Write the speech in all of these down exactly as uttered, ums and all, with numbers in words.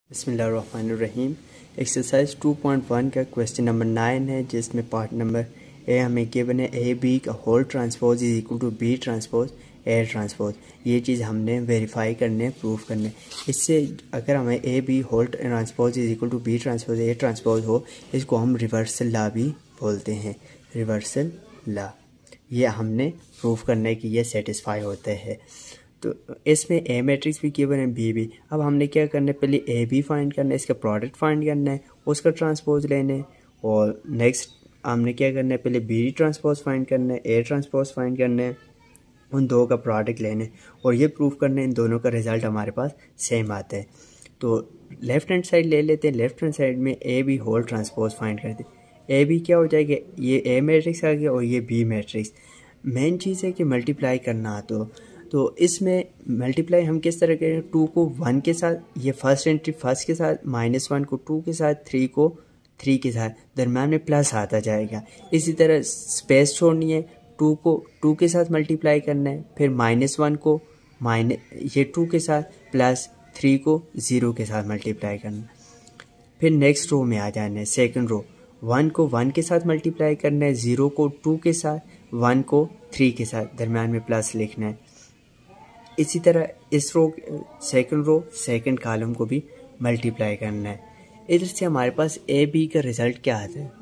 बिस्मिल्लाहिर्रहमानिर्रहीम। Exercise two point one का question number nine है, जिसमें पार्ट नंबर ए हमें गिवन है ए बी का whole transpose is equal to B transpose A transpose. ये चीज़ हमने वेरीफाई करने प्रूफ करने। इससे अगर हमें A B whole transpose is equal to B transpose A transpose हो, इसको हम रिवर्सल ला भी बोलते हैं। रिवर्सल ला ये हमने प्रूफ करने की ये सेटिस्फाई होते हैं। तो इसमें ए मैट्रिक्स भी गिवन है, बी भी। अब हमने क्या करना है, पहले ए बी फाइंड करना है, इसका प्रोडक्ट फाइंड करना है, उसका ट्रांसपोज लेना है। और नेक्स्ट हमने क्या करना है, पहले बी ट्रांसपोज फाइंड करना है, ए ट्रांसपोज फाइंड करना है, उन दो का प्रोडक्ट लेना है और ये प्रूफ करना है इन दोनों का रिजल्ट हमारे पास सेम आता है। तो लेफ्ट हैंड साइड ले लेते हैं। लेफ्ट हैंड साइड में A B whole transpose find करते हैं। ए बी क्या हो जाएगा, ये ए मैट्रिक्स आ गया और ये बी मैट्रिक्स। मेन चीज़ है कि मल्टीप्लाई करना। तो तो इसमें मल्टीप्लाई हम किस तरह करें, टू को वन के साथ, ये फर्स्ट एंट्री फर्स्ट के साथ, माइनस वन को टू के साथ, थ्री को थ्री के साथ, दरम्यान में प्लस आता जाएगा। इसी तरह स्पेस छोड़नी है, टू को टू के साथ मल्टीप्लाई करना है, फिर माइनस वन को माइनस ये टू के साथ, प्लस थ्री को ज़ीरो के साथ मल्टीप्लाई करना है। फिर नेक्स्ट रो में आ जाना है, सेकंड रो, वन को वन के साथ मल्टीप्लाई करना है, ज़ीरो को टू के साथ, वन को थ्री के साथ, दरम्यान में प्लस लिखना है। इसी तरह इस row second row second column को भी मल्टीप्लाई करना है। इधर से हमारे पास ए बी का रिज़ल्ट क्या आता है,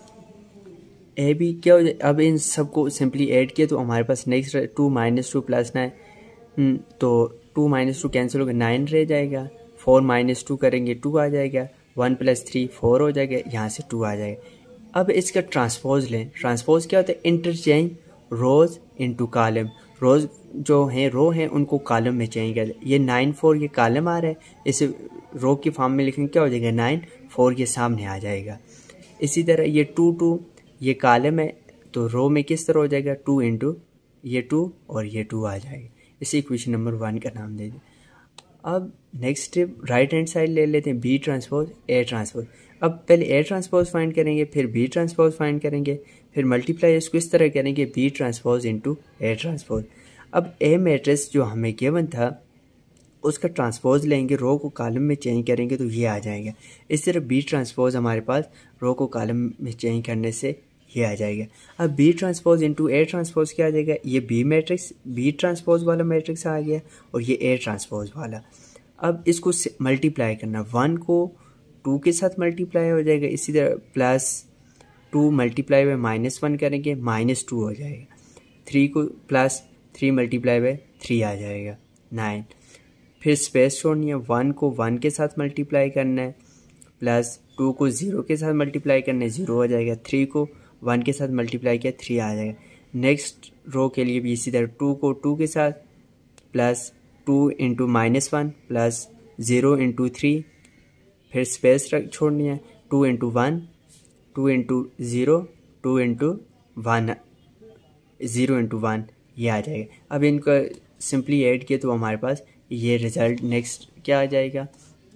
ए बी क्या हो जाए। अब इन सबको सिंपली ऐड किया तो हमारे पास next two minus two plus nine, तो टू माइनस टू कैंसिल होगा, नाइन रह जाएगा। फोर माइनस टू करेंगे टू आ जाएगा, वन प्लस थ्री फोर हो जाएगा, यहाँ से टू आ जाएगा। अब इसका ट्रांसपोज लें। ट्रांसपोज क्या होता है, interchange rows into column. Rows जो हैं रो हैं उनको कॉलम में चेंज कर। ये नाइन फोर ये कॉलम आ रहा है, इसे रो की फॉर्म में लिखेंगे क्या हो जाएगा, नाइन फोर ये सामने आ जाएगा। इसी तरह ये टू टू ये कॉलम है, तो रो में किस तरह हो जाएगा, टू इंटू ये टू और ये टू आ जाएगा। इसी इक्वेशन नंबर वन का नाम दे दें। अब next step right hand side ले लेते हैं, बी ट्रांसपोज ए ट्रांसपोज। अब पहले ए ट्रांसपोज फाइंड करेंगे, फिर बी ट्रांसपोज फाइंड करेंगे, फिर मल्टीप्लाई इसको इस तरह करेंगे, B transpose into A transpose. अब ए मैट्रिक्स जो हमें गिवन था उसका ट्रांसपोज लेंगे, रो को कॉलम में चेंज करेंगे तो ये आ जाएगा। इस तरह बी ट्रांसपोज हमारे पास रो को कॉलम में चेंज करने से ये आ जाएगा। अब B transpose into A transpose क्या आ जाएगा, ये बी मैट्रिक्स बी ट्रांसपोज वाला मैट्रिक्स आ गया और ये ए ट्रांसपोज वाला। अब इसको मल्टीप्लाई करना, वन को टू के साथ मल्टीप्लाई हो जाएगा, इसी तरह plus two multiply by minus one करेंगे, माइनस टू हो जाएगा। थ्री को plus three multiply by three आ जाएगा, नाइन। फिर स्पेस छोड़नी है, वन को वन के साथ मल्टीप्लाई करना है, प्लस टू को ज़ीरो के साथ मल्टीप्लाई करना है, ज़ीरो हो जाएगा। थ्री को वन के साथ मल्टीप्लाई किया, थ्री आ जाएगा। नेक्स्ट रो के लिए भी इसी तरह, टू को टू के साथ, plus two into minus one, plus zero into three, फिर स्पेस रख छोड़नी है, two into one, two into zero, two into one, zero into one, ये आ जाएगा। अब इनको सिंपली ऐड किया तो हमारे पास ये रिज़ल्ट नेक्स्ट क्या आ जाएगा,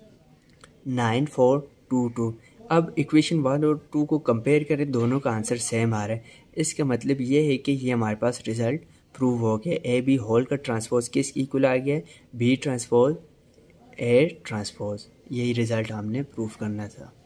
नाइन फोर टू टू। अब इक्वेशन वन और टू को कंपेयर करें, दोनों का आंसर सेम आ रहा है। इसका मतलब ये है कि ये हमारे पास रिज़ल्ट प्रूव हो गया। ए बी होल का ट्रांसपोज किस इक्वल आ गया, बी ट्रांसपोज ए ट्रांसपोज। यही रिज़ल्ट हमने प्रूव करना था।